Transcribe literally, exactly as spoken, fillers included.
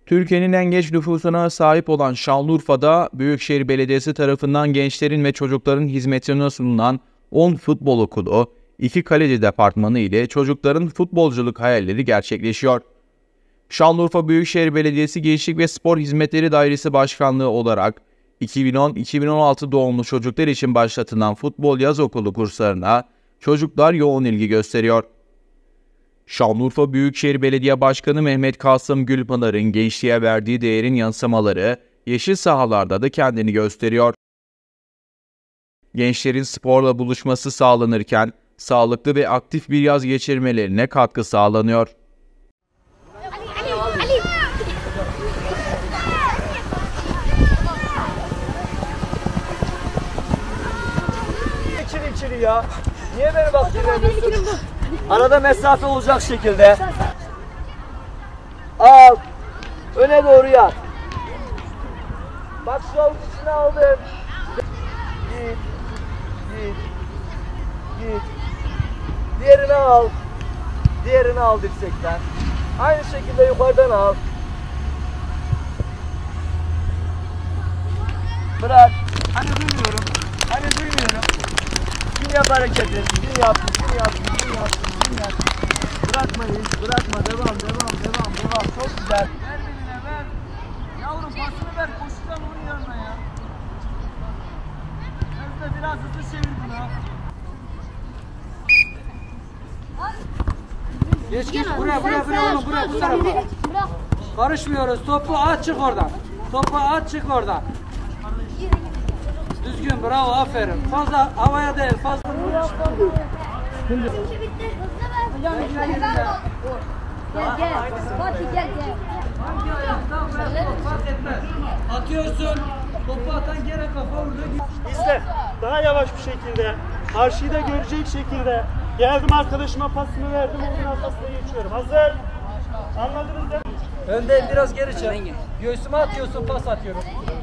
Türkiye'nin en genç nüfusuna sahip olan Şanlıurfa'da Büyükşehir Belediyesi tarafından gençlerin ve çocukların hizmetine sunulan on futbol okulu, iki kaleci departmanı ile çocukların futbolculuk hayalleri gerçekleşiyor. Şanlıurfa Büyükşehir Belediyesi Gençlik ve Spor Hizmetleri Dairesi Başkanlığı olarak iki bin on iki bin on altı doğumlu çocuklar için başlatılan futbol yaz okulu kurslarına çocuklar yoğun ilgi gösteriyor. Şanlıurfa Büyükşehir Belediye Başkanı Mehmet Kasım Gülpınar'ın gençliğe verdiği değerin yansımaları yeşil sahalarda da kendini gösteriyor. Gençlerin sporla buluşması sağlanırken sağlıklı ve aktif bir yaz geçirmelerine katkı sağlanıyor. İçeri içeri ya. Niye beni baktırıyorsun? Arada mesafe olacak şekilde. Al. Öne doğru yat. Bak şu avuç içine aldım. Git. Git. Git. Diğerini al. Diğerini al dirsekten. Aynı şekilde yukarıdan al. Bırak. Hani duymuyorum. Hani duymuyorum. Gün yap hareketi. Gün yap. Gün yap. Gün yap. Gün yap. Bırakma hiç. Bırakma. Devam. Devam. Devam. Devam. Çok güzel. Ver beline ver. Yavrum pasını ver. Koşacağım onun yanına ya. Hızlı biraz hızlı çevir bunu. Geç geç. Buraya buraya buraya oğlum. Buraya bu tarafa. Karışmıyoruz. Topu at çık oradan. Topu at çık oradan. Düzgün, bravo, aferin. Fazla havaya değil, fazla. Gel gel. Fatih gel gel. Hangi ayaktan ver, fark etmez. Atıyorsun, topu atan gene kafa vurdu. İzle. Daha yavaş bir şekilde, karşıyı da görecek şekilde. Geldim arkadaşıma pasını verdim, onun arkasına geçiyorum. Hazır. Anladınız değil mi? Öndeyim, biraz geri çek. Göğsüme atıyorsun, pas atıyorum.